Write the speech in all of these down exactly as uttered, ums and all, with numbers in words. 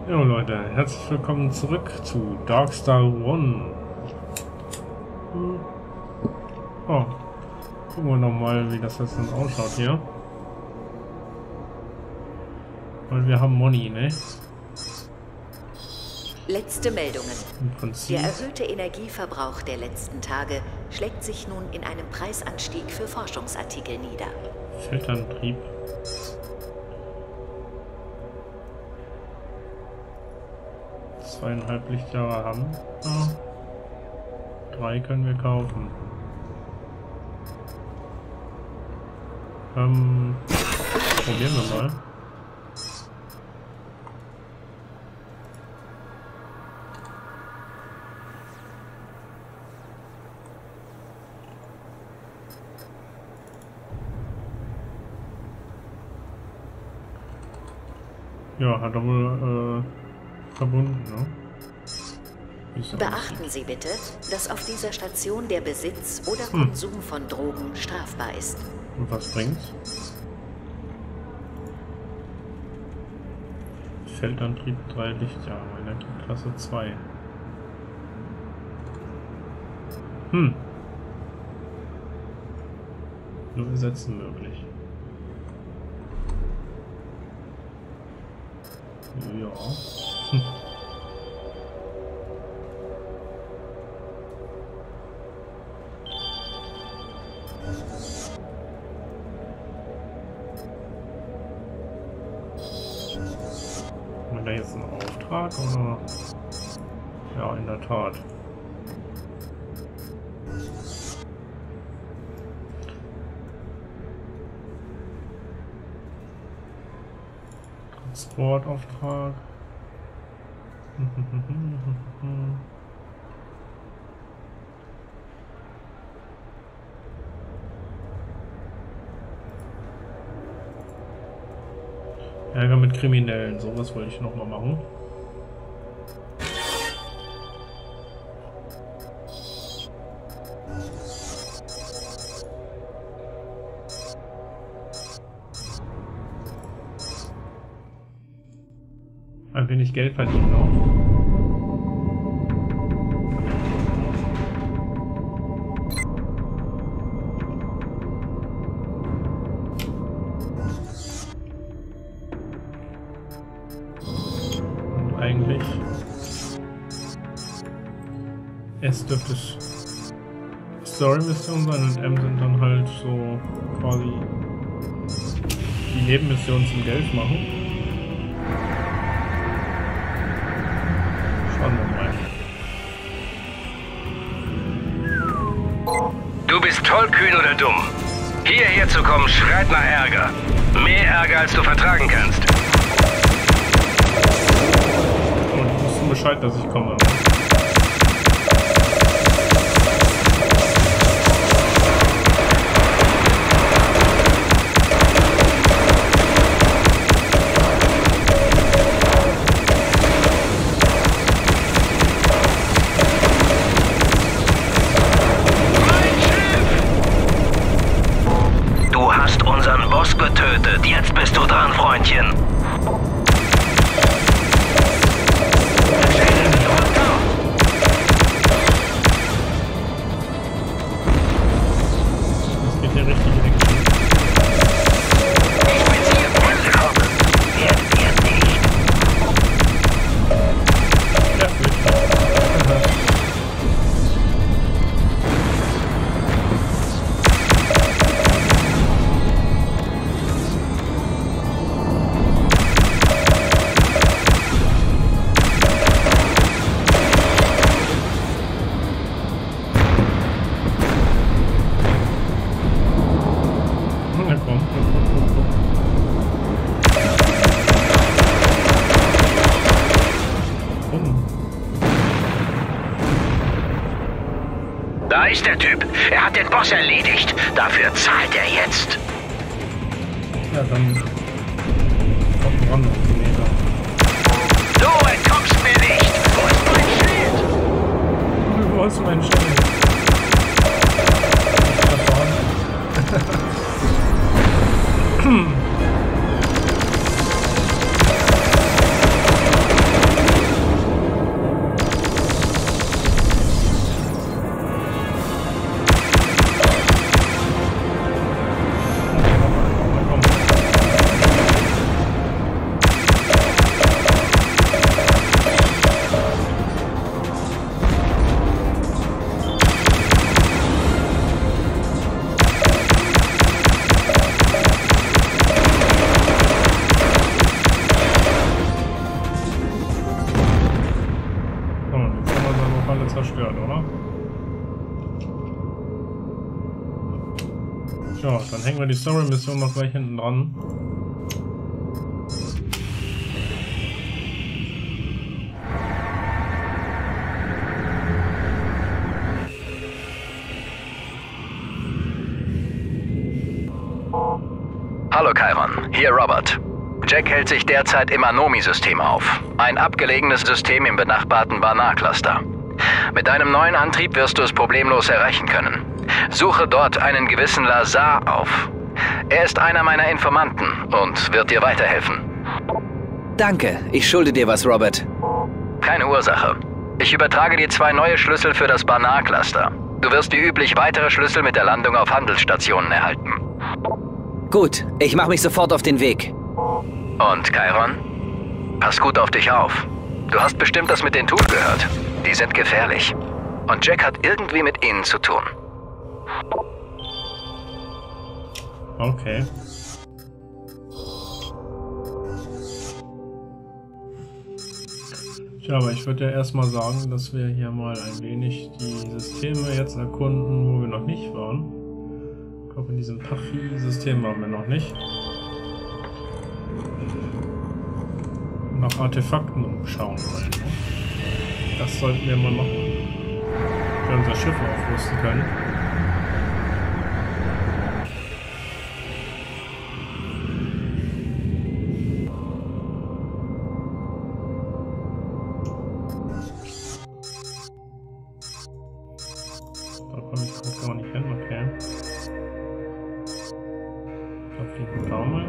Jo Leute, herzlich willkommen zurück zu Darkstar One. Hm. Oh, gucken wir nochmal, wie das jetzt dann ausschaut hier. Weil wir haben Money, ne? Letzte Meldungen. Im Prinzip. Der erhöhte Energieverbrauch der letzten Tage schlägt sich nun in einem Preisanstieg für Forschungsartikel nieder. Filterantrieb. Zweieinhalb Lichtjahre haben. Ah. Drei können wir kaufen. Ähm, probieren wir mal. Ja, hat er wohl äh, verbunden, ne? Beachten Sie bitte, dass auf dieser Station der Besitz oder Konsum hm. von Drogen strafbar ist. Und was bringt's? Feldantrieb drei Lichtjahre, Energieklasse zwei. Hm. Nur ersetzen möglich. Ja. Hm. Haben wir da jetzt einen Auftrag oder? Ja, in der Tat. Transportauftrag. Ärger mit Kriminellen, sowas wollte ich noch mal machen. Ein wenig Geld verdienen auch. Und eigentlich S dürfte es Story-Mission sein und M sind dann halt so quasi die Nebenmissionen zum Geld machen. Du bist tollkühn oder dumm. Hierher zu kommen schreit nach Ärger. Mehr Ärger, als du vertragen kannst. Und du wusstest Bescheid, dass ich komme. Getötet. Jetzt bist du dran, Freundchen. Das geht ja richtig in die Richtung. Ich bin hier angekommen. Werden wir nicht. Ja, gut. Da ist der Typ. Er hat den Boss erledigt. Dafür zahlt er jetzt. Ja, dann kommt ran, Meter. Du entkommst mir nicht. Wo ist mein Schild? Wo ist mein Schild? Da vorne. stört, oder? Ja, dann hängen wir die Story-Mission noch gleich hinten dran. Hallo Chiron, hier Robert. Jack hält sich derzeit im Anomi-System auf. Ein abgelegenes System im benachbarten Banar-Cluster. Mit deinem neuen Antrieb wirst du es problemlos erreichen können. Suche dort einen gewissen Lazar auf. Er ist einer meiner Informanten und wird dir weiterhelfen. Danke, ich schulde dir was, Robert. Keine Ursache. Ich übertrage dir zwei neue Schlüssel für das Banar-Cluster. Du wirst wie üblich weitere Schlüssel mit der Landung auf Handelsstationen erhalten. Gut, ich mache mich sofort auf den Weg. Und Chiron? Pass gut auf dich auf. Du hast bestimmt das mit den Tut gehört. Die sind gefährlich. Und Jack hat irgendwie mit ihnen zu tun. Okay. Ja, aber ich würde ja erstmal sagen, dass wir hier mal ein wenig die Systeme jetzt erkunden, wo wir noch nicht waren. Ich glaube, in diesem Pachy-System waren wir noch nicht. Nach Artefakten umschauen wollen. Das sollten wir mal machen. Wir unser Schiff aufrüsten können. Da komme ich auch gar nicht hin, okay. Da fliegen wir da mal.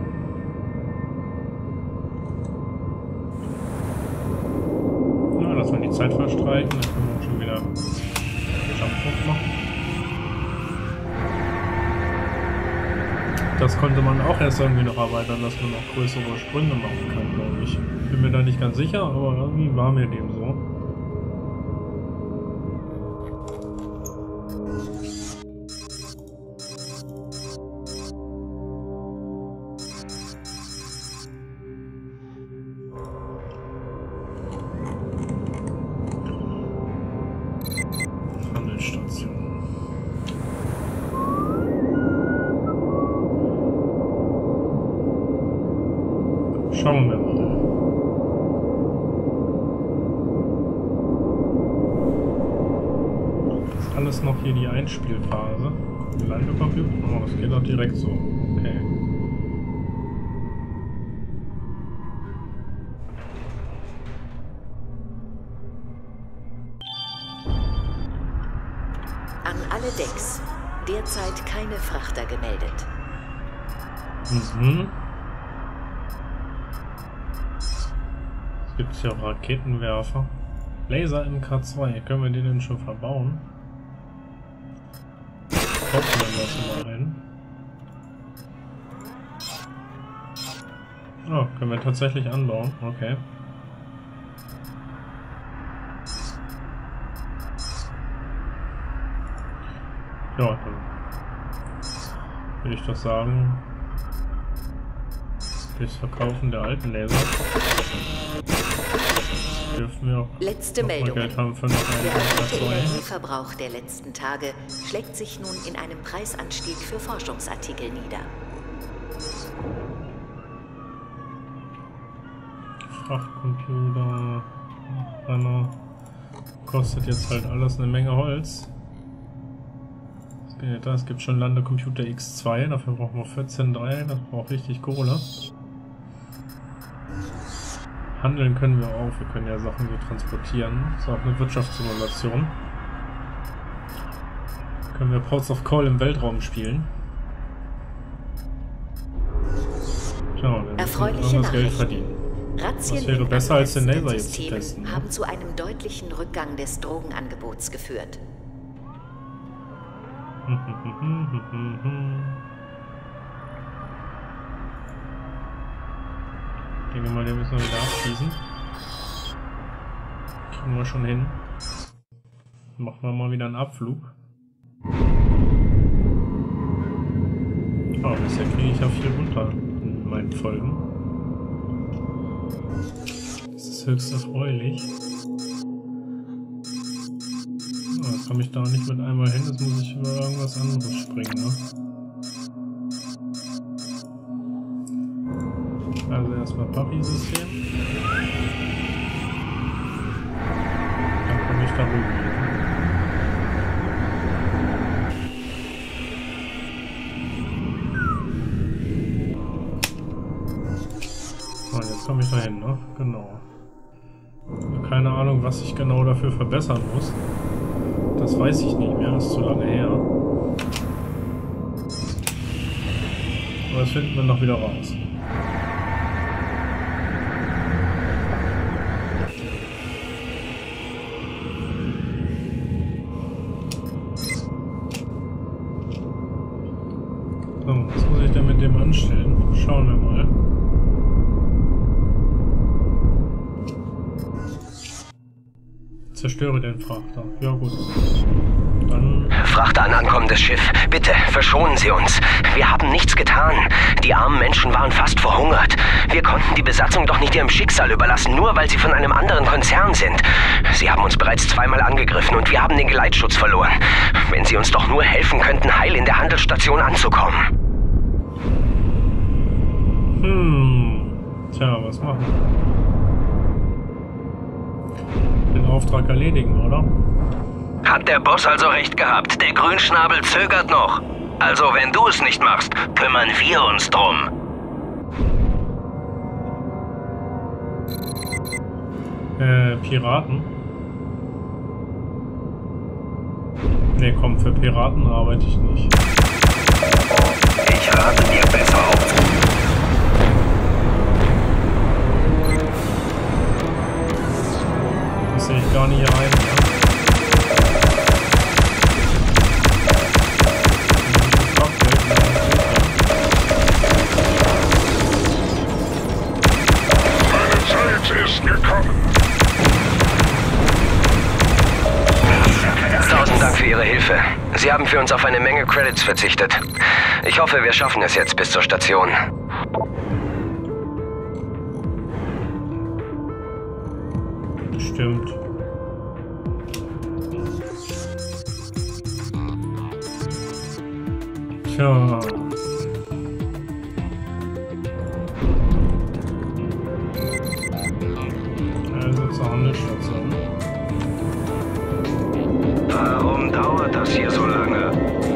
Dass wir die Zeit verstreichen, dann können wir schon wieder Jump machen. Das konnte man auch erst irgendwie noch erweitern, dass man noch größere Sprünge machen kann, glaube ich. Bin mir da nicht ganz sicher, aber irgendwie war mir dem so. Schauen wir mal. Das ist alles noch hier die Einspielphase. Landecomputer? Oh, das geht doch direkt so. Okay. An alle Decks. Derzeit keine Frachter gemeldet. Mhm. Gibt es ja auch Raketenwerfer. Laser M K zwei. Können wir den denn schon verbauen? Kaufen wir das schon mal ein. Oh, können wir tatsächlich anbauen. Okay. Ja, dann würde ich doch sagen, durchs Verkaufen der alten Laser dürfen wir auch Letzte noch Meldung. Geld haben für noch eine Der erhöhte M K zwei. Energieverbrauch der letzten Tage schlägt sich nun in einem Preisanstieg für Forschungsartikel nieder. Frachtcomputer, Brenner, kostet jetzt halt alles eine Menge Holz. Es geht da, es gibt schon Landecomputer X zwei, dafür brauchen wir vierzehn Komma drei, das braucht richtig Kohle. Handeln können wir auch, wir können ja Sachen so transportieren. Das ist auch eine Wirtschaftssimulation. Können wir Ports of Call im Weltraum spielen. Tja, wir Erfreuliche müssen das Geld Nachrichten. verdienen. Razzien Das wäre in besser als den angrenzenden Laser jetzt zu Systemen testen, ne? haben zu einem deutlichen Rückgang des Drogenangebots geführt. Ich denke mal, den müssen wir wieder abschießen. Kriegen wir schon hin. Machen wir mal wieder einen Abflug. Aber bisher kriege ich ja viel runter in meinen Folgen. Das ist höchst erfreulich. Komme ich da nicht mit einmal hin, jetzt muss ich über irgendwas anderes springen, ne? Also erstmal Papi-System. Dann komme ich da rüber. So, jetzt komme ich da hin, ne? Genau. Keine Ahnung, was ich genau dafür verbessern muss. Das weiß ich nicht mehr, das ist zu lange her. Aber das finden wir noch wieder raus. So, was muss ich denn mit dem anstellen? Schauen wir mal. Zerstöre den Frachter. Ja gut. Dann... Frachter an ankommendes Schiff. Bitte, verschonen Sie uns. Wir haben nichts getan. Die armen Menschen waren fast verhungert. Wir konnten die Besatzung doch nicht ihrem Schicksal überlassen, nur weil sie von einem anderen Konzern sind. Sie haben uns bereits zweimal angegriffen und wir haben den Geleitschutz verloren. Wenn Sie uns doch nur helfen könnten, heil in der Handelsstation anzukommen. Hm. Tja, was machen? Den Auftrag erledigen, oder? Hat der Boss also recht gehabt? Der Grünschnabel zögert noch. Also wenn du es nicht machst, kümmern wir uns drum. Äh, Piraten? Ne, komm, für Piraten arbeite ich nicht. Ich rate dir besser auf. Das sehe ich gar nicht ein. Ja? Meine Zeit ist gekommen. Tausend Dank für Ihre Hilfe. Sie haben für uns auf eine Menge Credits verzichtet. Ich hoffe, wir schaffen es jetzt bis zur Station. Stimmt. Tja. Also zur Handelsstation. Warum dauert das hier so lange?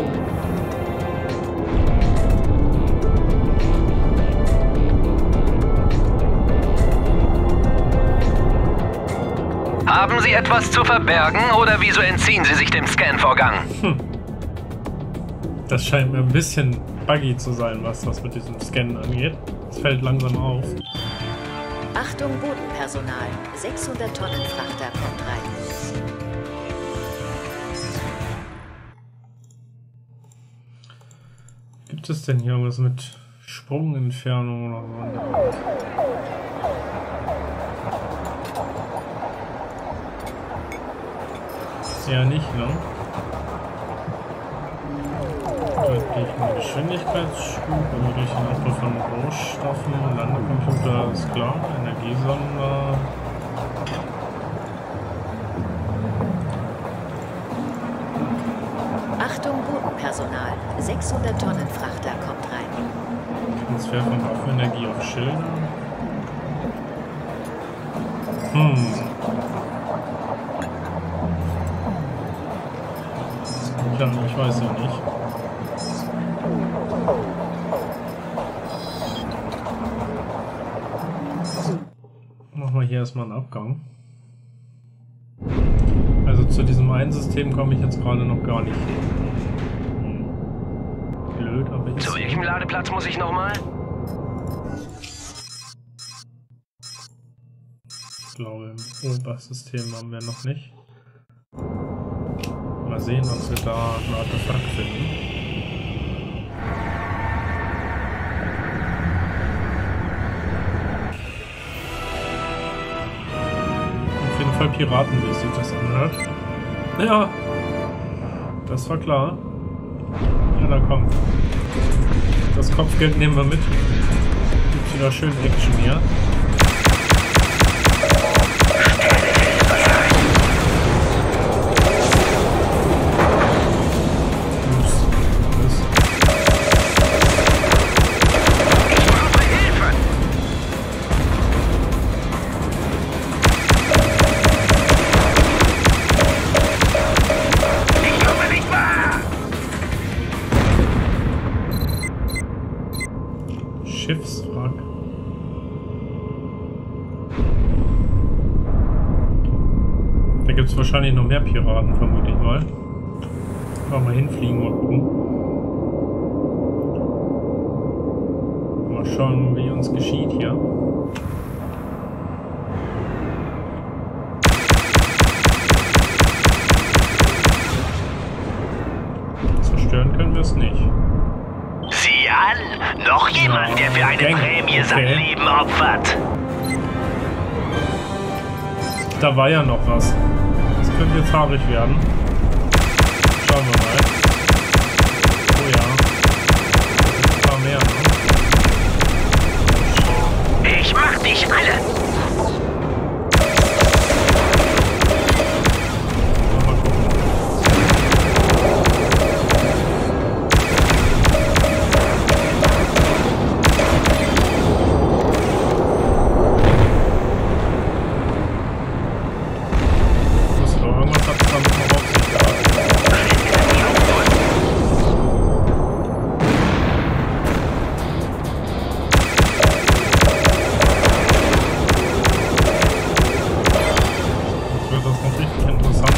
Haben Sie etwas zu verbergen oder wieso entziehen Sie sich dem Scan-Vorgang? Hm. Das scheint mir ein bisschen buggy zu sein, was das mit diesem Scannen angeht. Es fällt langsam auf. Achtung Bodenpersonal, sechshundert Tonnen Frachter kommt rein. Gibt es denn hier irgendwas mit Sprungentfernung oder so? Ja, nicht, ne? Da gehe ich mal Geschwindigkeitsschub, ermögliche den Abbau von Rohstoffen, Landecomputer ist klar, Energiesonder. Achtung Bodenpersonal, sechshundert Tonnen Frachter kommt rein. Transfer von Waffenenergie auf Schilder. Hm. Ja, ich weiß ja nicht. Machen wir hier erstmal einen Abgang. Also zu diesem einen System komme ich jetzt gerade noch gar nicht. Hm. Blöd, aber ich... Zu welchem Ladeplatz muss ich nochmal? Ich glaube, im Obersystem haben wir noch nicht. Mal sehen, ob wir da ein Artefakt finden. Auf jeden Fall Piraten, wie sich das anhört. Ja, das war klar. Ja, da kommt. Das Kopfgeld nehmen wir mit. Gibt wieder schön Action hier. Da gibt es wahrscheinlich noch mehr Piraten, vermute ich mal. Mal hinfliegen, mal gucken. Mal schauen, wie uns geschieht hier. Zerstören können wir es nicht. Sieh an! Noch jemand, der für eine Gang. Prämie sein Okay. Leben opfert. Da war ja noch was. Das könnte jetzt haarig werden. Schauen wir mal. Oh ja. Ein paar mehr, ne? Ich mach dich alle! Mal gucken. Das ist doch irgendwas, hat es damit noch auf sich gehabt. Jetzt wird das noch richtig interessant.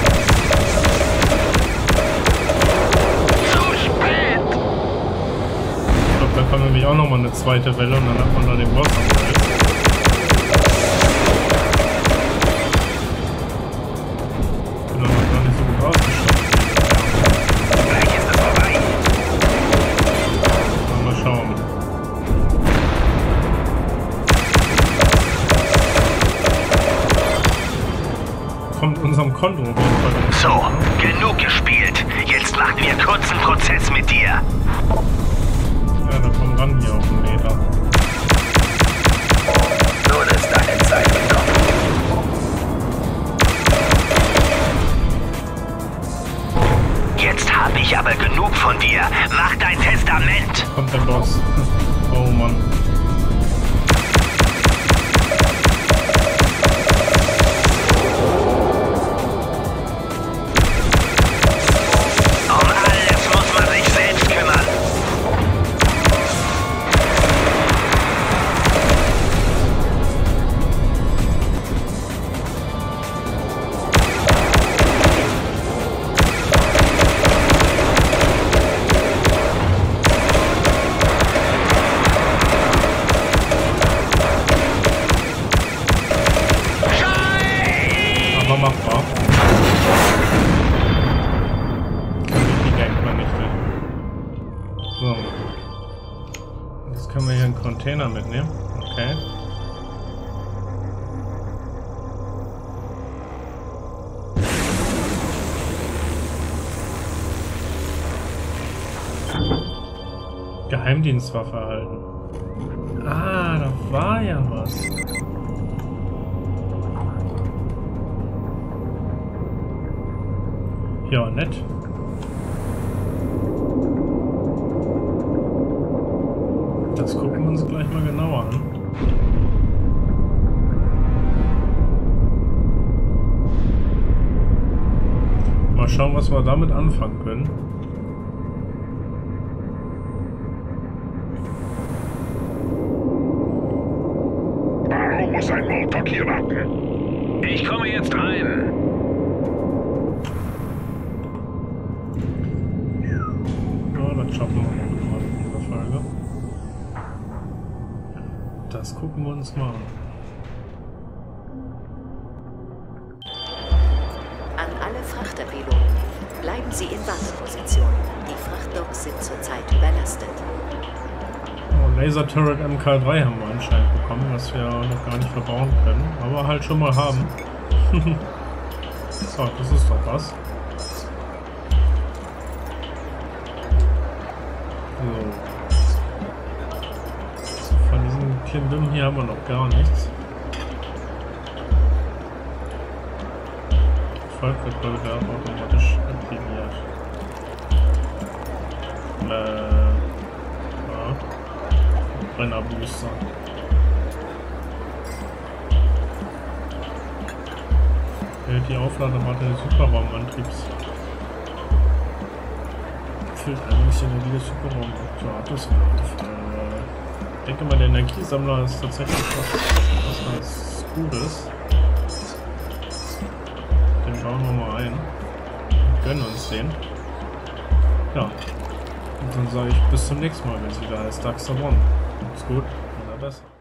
Zu spät! Ich glaube, da kommt nämlich auch nochmal eine zweite Welle und dann hat man da den Boss am Hals. Ich bin da noch gar nicht so gut ausgestattet. Gleich ist es vorbei. Mal schauen. Kommt unserem Konto auf jeden Fall. So, genug gespielt. Jetzt machen wir kurzen Prozess mit dir. Ja, da kommen ran hier auf den Meter. Nun ist deine Zeit gekommen. Jetzt habe ich aber genug von dir. Mach dein Testament. Kommt der Boss. Oh Mann. Um alles muss man sich selbst kümmern. Aber machbar. Kann ich die Gang vernichten. So. Jetzt können wir hier einen Container mitnehmen. Okay. Geheimdienstwaffe erhalten. Ah, da war ja was. Ja, nett. Das gucken wir uns gleich mal genauer an. Mal schauen, was wir damit anfangen können. Warum muss ein Moltok hier warten? Ich komme jetzt rein. Ja, das schaffen wir noch in dieser Folge. Das gucken wir uns mal an. An alle Frachterpiloten. Bleiben Sie in Warteposition. Die Frachtdocks sind zurzeit überlastet. Oh, Laser Turret M K drei haben wir anscheinend bekommen, was wir noch gar nicht verbauen können, aber halt schon mal haben. So, das ist doch was. So. Von diesem Klimbim hier haben wir noch gar nichts. Vollverfolger automatisch aktiviert. Äh. Ja. Brennerbooster. Hält die Aufladerrate des Superraumantriebs. Füllt eigentlich Energie des Superraumantriebs auf. Äh, ich denke mal, der Energiesammler ist tatsächlich was, was ganz Gutes. bauen wir mal ein. Gönnen uns den. Ja. Und dann sage ich bis zum nächsten Mal, wenn es wieder heißt Daxter One. Macht's gut, oder besser.